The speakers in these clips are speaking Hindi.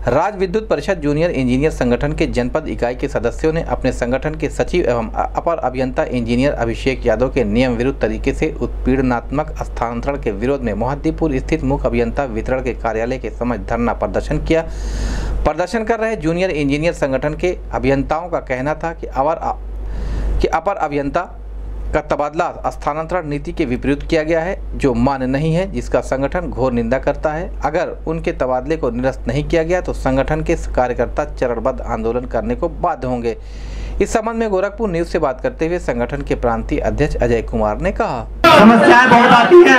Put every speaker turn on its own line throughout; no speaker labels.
राज्य विद्युत परिषद जूनियर इंजीनियर संगठन के जनपद इकाई के सदस्यों ने अपने संगठन के सचिव एवं अपर अभियंता इंजीनियर अभिषेक यादव के नियम विरुद्ध तरीके से उत्पीड़नात्मक स्थानांतरण के विरोध में मोहद्दीपुर स्थित मुख्य अभियंता वितरण के कार्यालय के समक्ष धरना प्रदर्शन किया। प्रदर्शन कर रहे जूनियर इंजीनियर संगठन के अभियंताओं का कहना था कि अपर अभियंता का तबादला स्थानांतरण नीति के विपरीत किया गया है, जो मान्य नहीं है, जिसका संगठन घोर निंदा करता है। अगर उनके तबादले को निरस्त नहीं किया गया तो संगठन के कार्यकर्ता चरणबद्ध आंदोलन करने को बाध्य होंगे। इस संबंध में गोरखपुर न्यूज से बात करते हुए संगठन के प्रांतीय अध्यक्ष अजय कुमार ने कहा,
समस्याएं बहुत आती है।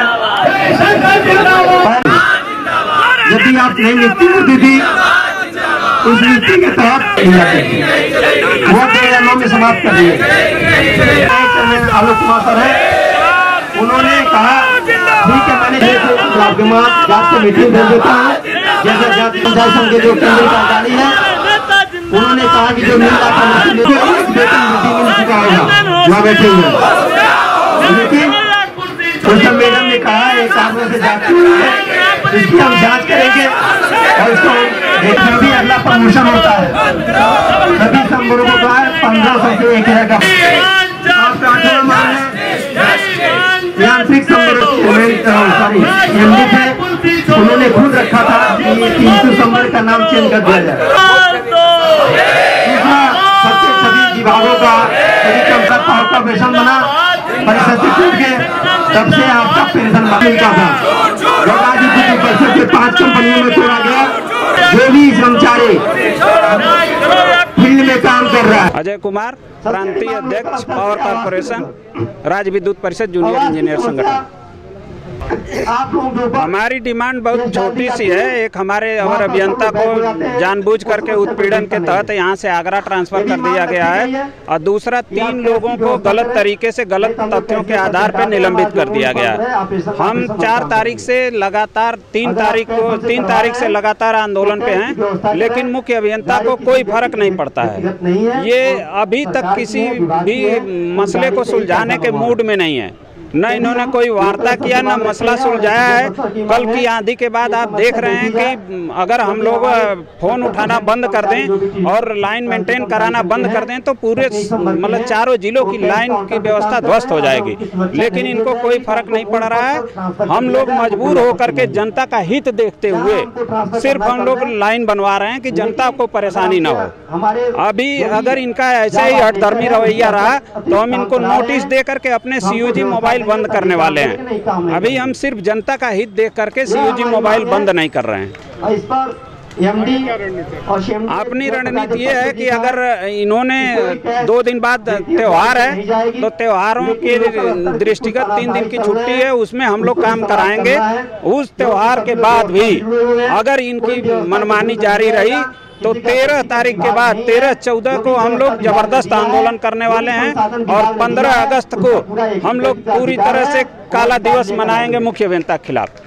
यदि आप नई नीति होती थी उस नीति के तहत वो 2 में समाप्त कर दिए। आलोक कुमार सर है, उन्होंने कहा ठीक है, मैंने जात से मीटिंग भेज देता हूँ। जैसे जाति पंचायत संघ के जो केंद्रीय कार्यालय है, उन्होंने कहा कि जो मिल रहा था वहाँ बैठे हुए, लेकिन उसमें मैडम ने कहा एक आदमी से जाति है, इसकी हम जांच करेंगे और इसको देखने भी अगला प्रमोशन होता है। सभी संवर्गों का 1500 से 1000 का यांत्रिक संवर्ग उन्होंने खुद रखा था कि 300 संवर्ग का नाम चेंज कर दिया जाए। सबसे सभी विभागों का पावर का वेतन बना, परिषद से टूट के तब से आपका पेंशन मिलता था। राज्य विद्युत परिषद के 5 कंपनियों में तोड़ा गया। जो भी कर्मचारी फील्ड में काम कर रहा है।
अजय कुमार, प्रांतीय अध्यक्ष पावर कॉर्पोरेशन राज्य विद्युत परिषद जूनियर इंजीनियर संगठन। हमारी डिमांड बहुत छोटी सी है। एक हमारे अवर अभियंता को जानबूझ करके उत्पीड़न के तहत यहाँ से आगरा ट्रांसफर कर दिया गया है, और दूसरा 3 लोगों को गलत तरीके से गलत तथ्यों के आधार पर निलंबित कर दिया गया है। हम 4 तारीख से लगातार 3 तारीख से लगातार आंदोलन पे हैं, लेकिन मुख्य अभियंता को कोई फर्क नहीं पड़ता है। ये अभी तक किसी भी मसले को सुलझाने के मूड में नहीं है। न इन्होंने कोई वार्ता किया, न मसला सुलझाया है। कल की आंधी के बाद आप देख रहे हैं कि अगर हम लोग फोन उठाना बंद कर दें और लाइन मेंटेन कराना बंद कर दें तो पूरे मतलब 4 जिलों की लाइन की व्यवस्था ध्वस्त हो जाएगी, लेकिन इनको कोई फर्क नहीं पड़ रहा है। हम लोग मजबूर होकर के जनता का हित देखते हुए सिर्फ हम लोग लाइन बनवा रहे हैं कि जनता को परेशानी न हो। अभी अगर इनका ऐसे ही हठधर्मी रवैया रहा तो हम इनको नोटिस दे करके अपने CUG मोबाइल बंद करने वाले हैं। अभी हम सिर्फ जनता का हित देख करके CUG मोबाइल बंद नहीं कर रहे हैं। अपनी रणनीति ये है कि अगर इन्होंने 2 दिन बाद त्योहार है तो त्योहारों के दृष्टिगत 3 दिन की छुट्टी है, उसमें हम लोग काम कराएंगे। उस त्योहार के बाद भी अगर इनकी मनमानी जारी रही तो 13 तारीख के बाद 13-14 को हम लोग जबरदस्त आंदोलन करने वाले हैं, और 15 अगस्त को हम लोग पूरी तरह से काला दिवस मनाएंगे मुख्य अभियंता के खिलाफ।